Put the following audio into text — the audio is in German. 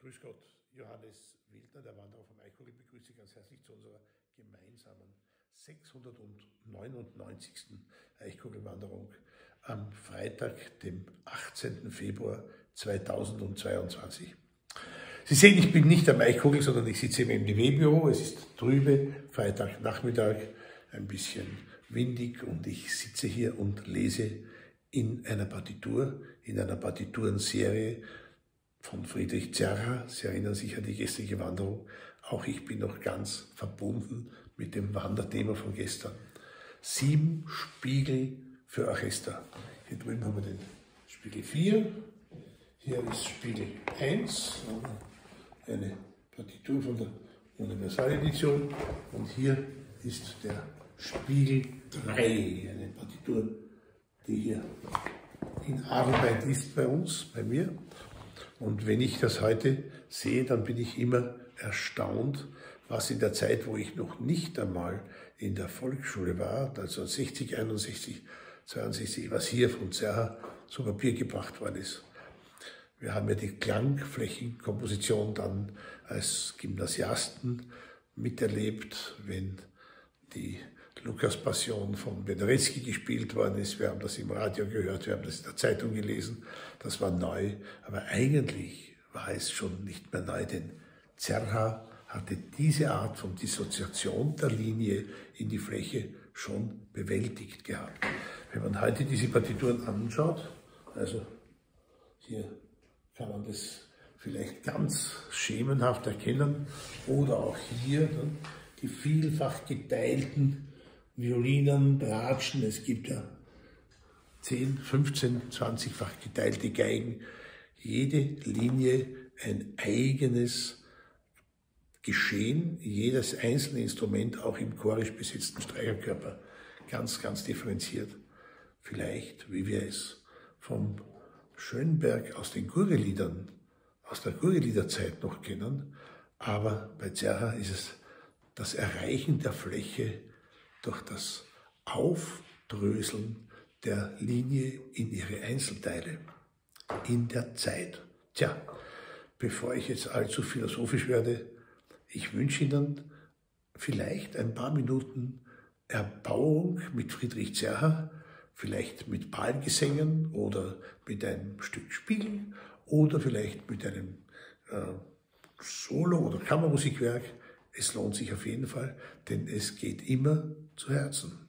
Grüß Gott, Johannes Wildner, der Wanderer vom Eichkogel, begrüße Sie ganz herzlich zu unserer gemeinsamen 699. Eichkogelwanderung am Freitag, dem 18. Februar 2022. Sie sehen, ich bin nicht am Eichkogel, sondern ich sitze im MDW-Büro. Es ist trübe, Freitagnachmittag, ein bisschen windig und ich sitze hier und lese in einer Partitur, in einer Partiturenserie von Friedrich Zerha. Sie erinnern sich an die gestrige Wanderung. Auch ich bin noch ganz verbunden mit dem Wanderthema von gestern. 7 Spiegel für Orchester. Hier drüben haben wir den Spiegel 4. Hier ist Spiegel 1, eine Partitur von der Universaledition. Und hier ist der Spiegel 3, eine Partitur, die hier in Arbeit ist bei uns, bei mir. Und wenn ich das heute sehe, dann bin ich immer erstaunt, was in der Zeit, wo ich noch nicht einmal in der Volksschule war, also 60, 61, 62, was hier von Zerha zu Papier gebracht worden ist. Wir haben ja die Klangflächenkomposition dann als Gymnasiasten miterlebt, wenn die Lukas-Passion von Penderecki gespielt worden ist. Wir haben das im Radio gehört, wir haben das in der Zeitung gelesen. Das war neu, aber eigentlich war es schon nicht mehr neu, denn Zerha hatte diese Art von Dissoziation der Linie in die Fläche schon bewältigt gehabt. Wenn man heute diese Partituren anschaut, also hier kann man das vielleicht ganz schemenhaft erkennen, oder auch hier die vielfach geteilten Violinen, Bratschen, es gibt ja 10, 15, 20-fach geteilte Geigen, jede Linie ein eigenes Geschehen, jedes einzelne Instrument, auch im chorisch besetzten Streicherkörper, ganz, ganz differenziert. Vielleicht, wie wir es vom Schönberg aus den Gurgeliedern, aus der Gurgeliederzeit noch kennen, aber bei Zerha ist es das Erreichen der Fläche durch das Aufdröseln der Linie in ihre Einzelteile in der Zeit. Tja, bevor ich jetzt allzu philosophisch werde, ich wünsche Ihnen vielleicht ein paar Minuten Erbauung mit Friedrich Zerha, vielleicht mit Palmgesängen oder mit einem Stück Spiegel oder vielleicht mit einem Solo- oder Kammermusikwerk. Es lohnt sich auf jeden Fall, denn es geht immer zu Herzen.